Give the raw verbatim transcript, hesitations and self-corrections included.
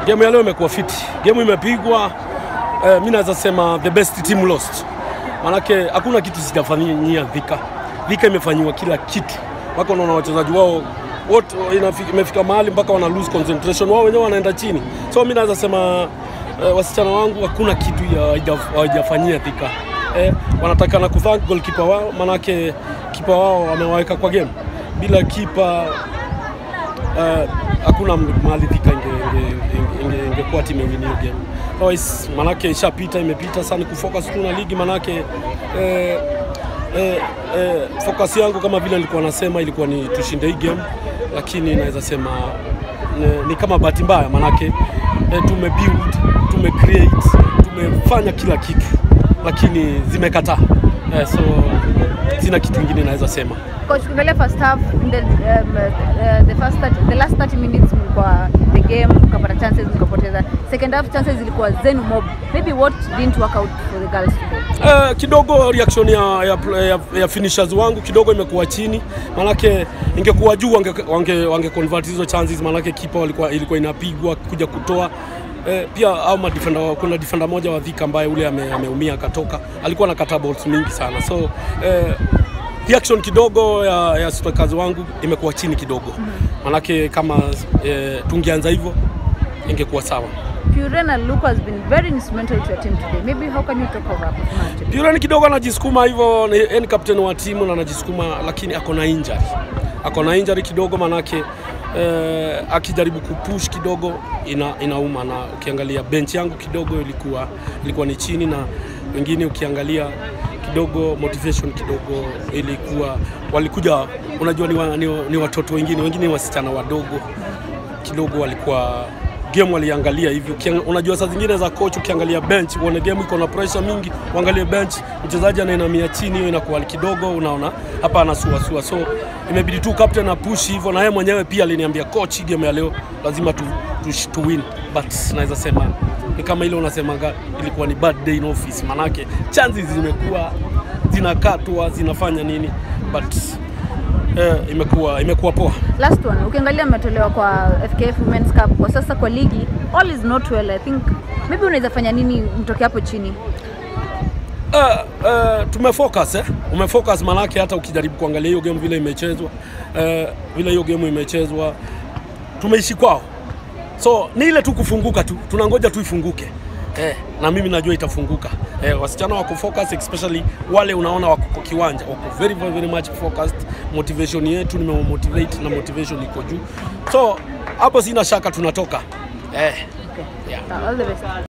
Game ya leo imekuwa fiti. Game imepigwa, eh, mimi naweza sema the best team lost. Manake hakuna kitu sijafanyia Thika. Thika imefanywa kila kitu. Wako wanaona wachezaji wao wote imefika mahali mpaka wana lose concentration, wao wenyewe wanaenda chini. So mimi naweza sema eh, wasichana wangu hakuna kitu hawajafanyia Thika. Eh, wanataka na kuthank goalkeeper wao, manake kipa wao amewaweka kwa game. Bila kipa uh, hakuna mahali Thika ingekuwa timu ingine hiyo game. Otherwise manake ishapita, imepita sana kufocus tu na ligi, manake eh, eh, eh, focus yangu kama vile nilikuwa nasema ilikuwa ni tushinde hii game, lakini naweza sema ni, ni kama bahati mbaya, manake eh, tumebuild, tumecreate, tumefanya kila kitu lakini zimekataa. Eh, so sina kitu kingine naweza sema. Coach, kuangalia first half, the, um, uh, the first thirty, the last thirty minutes kwa the game mkapata chances mkapoteza. Second half chances zilikuwa zenu mob. Maybe what didn't work out for the girls today? Uh, kidogo reaction ya ya, ya, ya finishers wangu kidogo imekuwa chini. Manake ingekuwa juu wange wange, wange convert hizo chances, manake keeper walikuwa ilikuwa inapigwa kuja kutoa. Eh, pia au ma defender, kuna defender moja wa Thika ambaye ule ameumia ame akatoka, alikuwa na kata balls mingi sana. So eh, reaction kidogo ya, ya strikers wangu imekuwa chini kidogo. Manake kama eh, tungeanza hivyo ingekuwa sawa. Purena Luke has been very instrumental to your team today. Maybe how can you talk about that? Purena kidogo anajisukuma hivyo, ni, ni captain wa timu na anajisukuma, lakini ako na injury. Ako na injury kidogo, manake eh, akijaribu kupush kidogo ina, inauma, na ukiangalia bench yangu kidogo ilikuwa ilikuwa ni chini, na wengine ukiangalia kidogo motivation kidogo ilikuwa walikuja, unajua ni, wa, ni, ni watoto wengine wengine wasichana wadogo kidogo walikuwa game waliangalia hivyo. Unajua saa zingine za coach ukiangalia bench uone game iko na pressure mingi, uangalie bench mchezaji anainamia chini, hiyo inakuwa kidogo unaona hapa anasua sua. So imebidi tu captain na push hivyo, na yeye mwenyewe pia aliniambia coach, game ya leo lazima tu, tu, tu win, but naweza sema ni kama ile unasemaga ilikuwa ni bad day in office, manake chances zimekuwa zinakatwa zinafanya nini, but eh, imekuwa imekuwa poa. Last one, ukiangalia umetolewa kwa F K F Women's Cup, kwa sasa kwa ligi all is not well. I think maybe unaweza fanya nini mtoke hapo chini? Uh, uh, tumefocus eh umefocus, manake hata ukijaribu kuangalia hiyo game vile imechezwa, uh, vile hiyo game imechezwa tumeishi kwao. So ni ile tu kufunguka tu, tunangoja tu ifunguke. Eh, na mimi najua itafunguka. Eh, wasichana wako focus, especially wale unaona wako kwa kiwanja, wako very very, very much focused. Motivation yetu ni motivate na motivation iko juu. So hapo sina shaka tunatoka. Eh. Okay. Yeah. All the best.